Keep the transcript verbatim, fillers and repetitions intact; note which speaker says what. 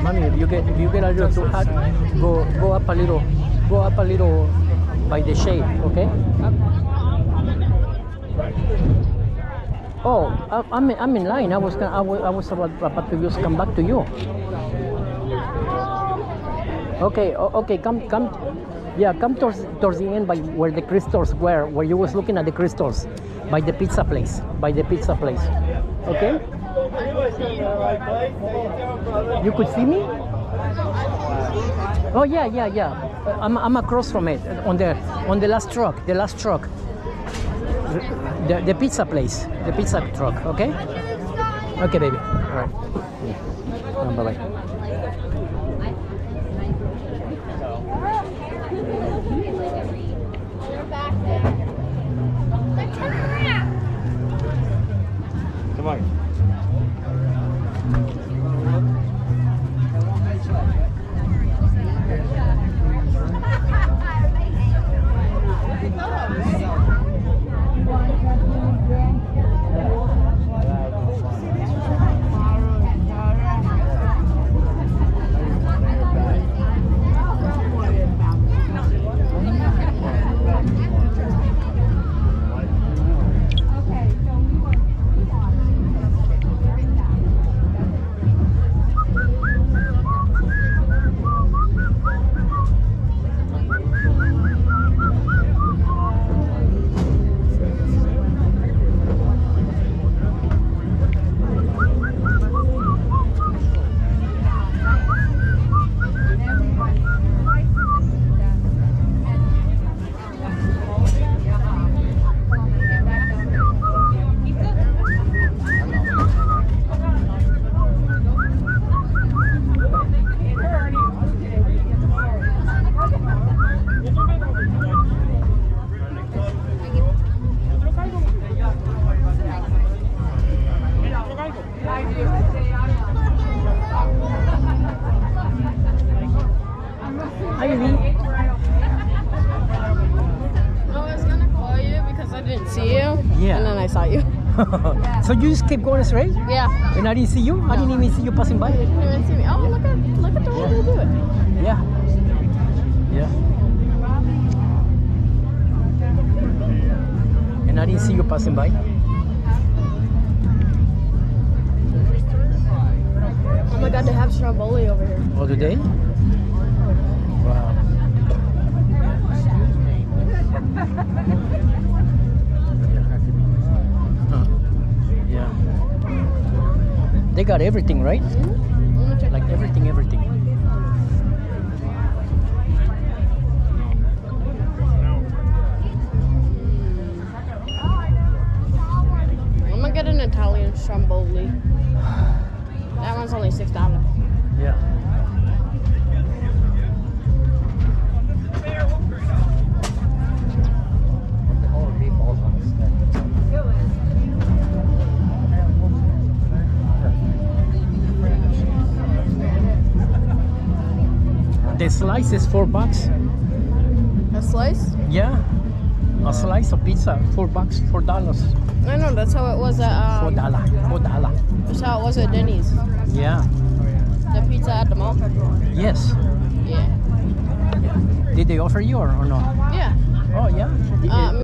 Speaker 1: mommy, if you get if you get a little too hot, go go up a little, go up a little by the shade, okay? Oh, I, I'm I'm in line. I was gonna, I was I was about, about to just come back to you. Okay, okay, come come, yeah, come towards towards the end by where the crystals were, where you was looking at the crystals, by the pizza place, by the pizza place. Okay. You could see me? Oh yeah, yeah, yeah. I'm I'm across from it on the on the last truck, the last truck. The, the pizza place, the pizza truck, okay? Okay, baby. All right. Yeah. Bye bye.
Speaker 2: Come on.
Speaker 1: Hi, Lee.
Speaker 3: I was gonna call you because I didn't see you.
Speaker 1: Yeah.
Speaker 3: And then I saw you.
Speaker 1: So you just kept going straight?
Speaker 3: Yeah.
Speaker 1: And I didn't see you? I didn't even see you passing by.
Speaker 3: You didn't even see me. Oh, look at look at the way they do it.
Speaker 1: Yeah. Yeah. And I didn't see you passing by.
Speaker 3: Oh my God, they have Stromboli over here.
Speaker 1: Oh, do they? Wow. Huh. Yeah. They got everything, right?
Speaker 3: Mm-hmm.
Speaker 1: Like everything, everything.
Speaker 3: I'm gonna get an Italian Stromboli. That one's only six dollars.
Speaker 1: Yeah. The slice is four bucks.
Speaker 3: A slice?
Speaker 1: Yeah. A slice of pizza, four bucks, four dollars.
Speaker 3: I know, that's how it was at
Speaker 1: Four
Speaker 3: um,
Speaker 1: dollar, four dollar.
Speaker 3: that's how it was at Denny's.
Speaker 1: Yeah.
Speaker 3: The pizza at the mall.
Speaker 1: Yes.
Speaker 3: Yeah.
Speaker 1: Yeah. Did they offer you or, or no?
Speaker 3: Yeah.
Speaker 1: Oh yeah.
Speaker 3: Um,